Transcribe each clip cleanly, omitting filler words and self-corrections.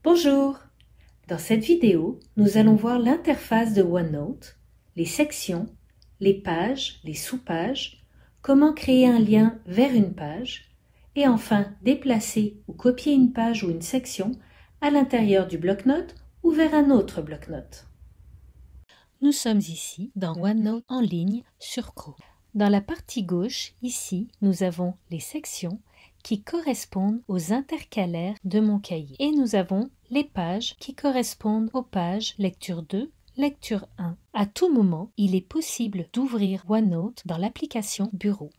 Bonjour! Dans cette vidéo, nous allons voir l'interface de OneNote, les sections, les pages, les sous-pages, comment créer un lien vers une page et enfin déplacer ou copier une page ou une section à l'intérieur du bloc-notes ou vers un autre bloc-notes. Nous sommes ici dans OneNote en ligne sur Chrome. Dans la partie gauche, ici, nous avons les sections qui correspondent aux intercalaires de mon cahier. Et nous avons les pages qui correspondent aux pages lecture 2, lecture 1. À tout moment, il est possible d'ouvrir OneNote dans l'application Bureau.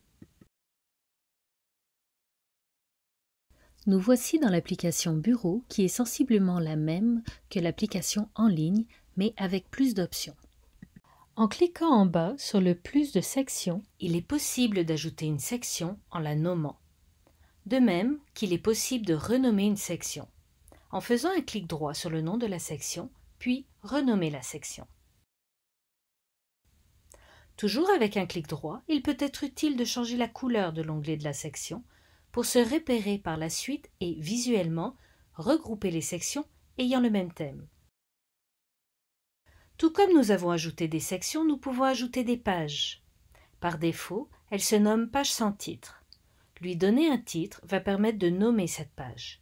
Nous voici dans l'application Bureau qui est sensiblement la même que l'application en ligne, mais avec plus d'options. En cliquant en bas sur le plus de sections, il est possible d'ajouter une section en la nommant. De même qu'il est possible de renommer une section, en faisant un clic droit sur le nom de la section, puis renommer la section. Toujours avec un clic droit, il peut être utile de changer la couleur de l'onglet de la section pour se repérer par la suite et visuellement regrouper les sections ayant le même thème. Tout comme nous avons ajouté des sections, nous pouvons ajouter des pages. Par défaut, elle se nomme page sans titre. Lui donner un titre va permettre de nommer cette page.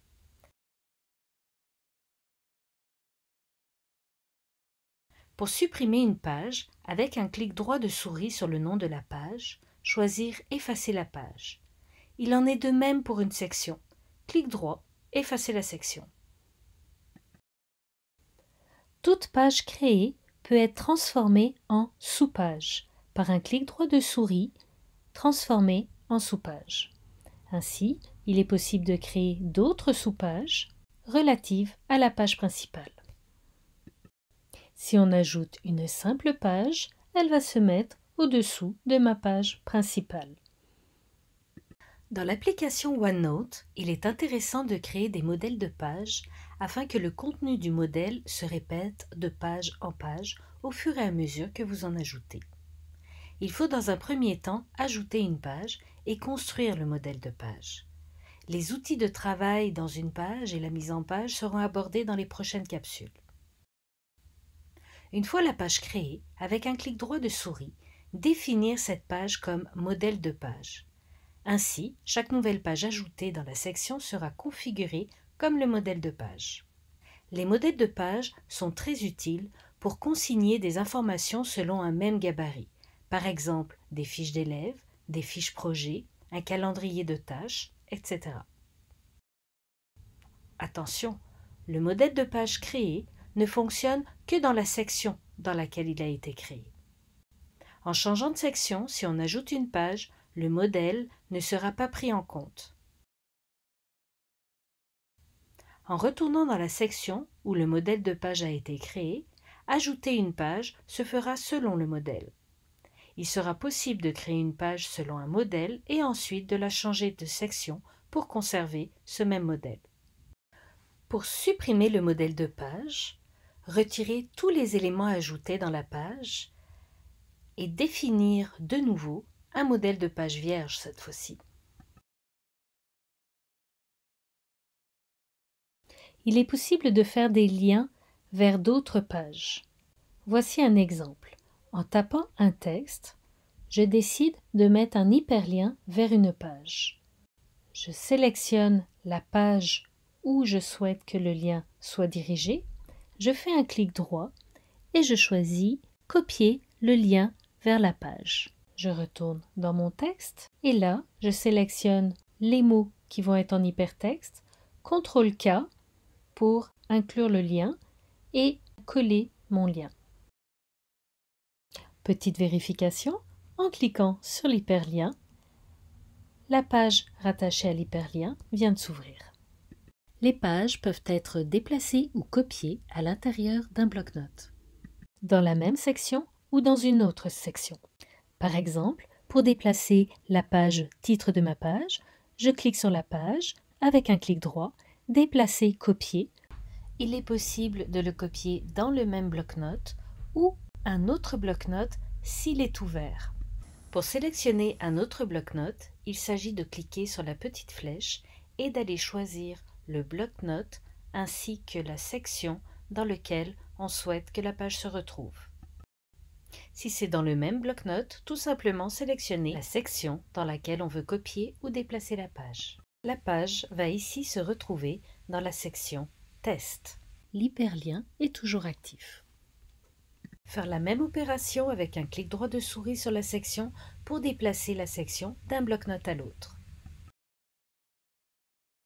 Pour supprimer une page, avec un clic droit de souris sur le nom de la page, choisir « Effacer la page ». Il en est de même pour une section. Clic droit, effacer la section. Toute page créée peut être transformée en sous-page. Par un clic droit de souris, transformer en sous-page. Ainsi, il est possible de créer d'autres sous-pages relatives à la page principale. Si on ajoute une simple page, elle va se mettre au-dessous de ma page principale. Dans l'application OneNote, il est intéressant de créer des modèles de pages afin que le contenu du modèle se répète de page en page au fur et à mesure que vous en ajoutez. Il faut dans un premier temps ajouter une page et construire le modèle de page. Les outils de travail dans une page et la mise en page seront abordés dans les prochaines capsules. Une fois la page créée, avec un clic droit de souris, définir cette page comme modèle de page. Ainsi, chaque nouvelle page ajoutée dans la section sera configurée comme le modèle de page. Les modèles de page sont très utiles pour consigner des informations selon un même gabarit. Par exemple, des fiches d'élèves, des fiches projets, un calendrier de tâches, etc. Attention, le modèle de page créé ne fonctionne que dans la section dans laquelle il a été créé. En changeant de section, si on ajoute une page, le modèle ne sera pas pris en compte. En retournant dans la section où le modèle de page a été créé, ajouter une page se fera selon le modèle. Il sera possible de créer une page selon un modèle et ensuite de la changer de section pour conserver ce même modèle. Pour supprimer le modèle de page, retirez tous les éléments ajoutés dans la page et définir de nouveau un modèle de page vierge cette fois-ci. Il est possible de faire des liens vers d'autres pages. Voici un exemple. En tapant un texte, je décide de mettre un hyperlien vers une page. Je sélectionne la page où je souhaite que le lien soit dirigé, je fais un clic droit et je choisis « Copier le lien vers la page ». Je retourne dans mon texte et là, je sélectionne les mots qui vont être en hypertexte, CTRL-K pour inclure le lien et coller mon lien. Petite vérification, en cliquant sur l'hyperlien, la page rattachée à l'hyperlien vient de s'ouvrir. Les pages peuvent être déplacées ou copiées à l'intérieur d'un bloc-notes, dans la même section ou dans une autre section. Par exemple, pour déplacer la page titre de ma page, je clique sur la page, avec un clic droit, déplacer, copier. Il est possible de le copier dans le même bloc-notes ou un autre bloc-notes s'il est ouvert. Pour sélectionner un autre bloc-notes, il s'agit de cliquer sur la petite flèche et d'aller choisir le bloc-notes ainsi que la section dans laquelle on souhaite que la page se retrouve. Si c'est dans le même bloc-notes, tout simplement sélectionner la section dans laquelle on veut copier ou déplacer la page. La page va ici se retrouver dans la section Test. L'hyperlien est toujours actif. Faire la même opération avec un clic droit de souris sur la section pour déplacer la section d'un bloc-notes à l'autre.